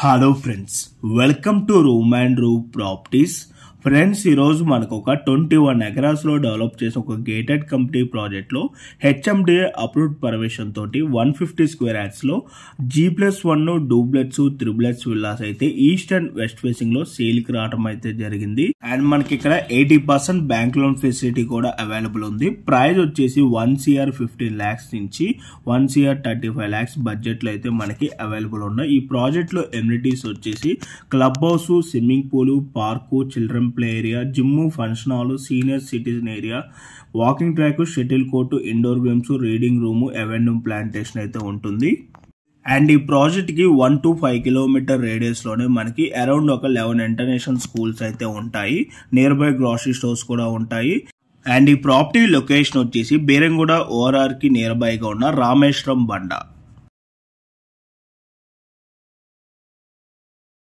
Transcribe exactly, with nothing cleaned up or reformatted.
Hello friends, welcome to room and room properties. Friends, ఈరోజు మనకు ఒక ట్వంటీ వన్ ఎకరాస్లో డెవలప్ చేసిన ఒక గేటెడ్ కంపెనీ ప్రాజెక్ట్లో హెచ్ఎండిఏ అప్రూవ్డ్ పర్మిషన్ తోటి వన్ ఫిఫ్టీ స్క్వేర్ యార్డ్స్లో G plus one duplets triplets villas అయితే ఈస్ట్ అండ్ వెస్ట్ ఫేసింగ్లో సేల్కి రావడం అయితే జరిగింది. అండ్ మనకి ఇక్కడ eighty percent bank loan facility కూడా అవైలబుల్ ఉంది. ప్రైస్ వచ్చేసి వన్ సిఆర్ ఫిఫ్టీన్ ల్యాక్స్ నుంచి one CR thirty five lakhs బడ్జెట్లో అయితే మనకి అవైలబుల్ ఉన్నాయి. ఈ ప్రాజెక్ట్లో ఎమ్యూనిటీస్ వచ్చేసి club house, swimming pool, park, children play area, gym, function hall, senior citizen area, walking track, shuttle court, indoor games, reading room, avenue plantation అయితే ఉంటుంది. అండ్ ఈ ప్రాజెక్ట్ కి one to five kilometer radius లోనే మనకి around ఒక eleven international schools అయితే ఉంటాయి. Near by grocery stores కూడా ఉంటాయి. అండ్ ఈ ప్రాపర్టీ లొకేషన్ వచ్చేసి బేరంగూడ ఓఆర్ఆర్ కి నియర్ బైగా ఉన్న రామేశ్వరం బండ.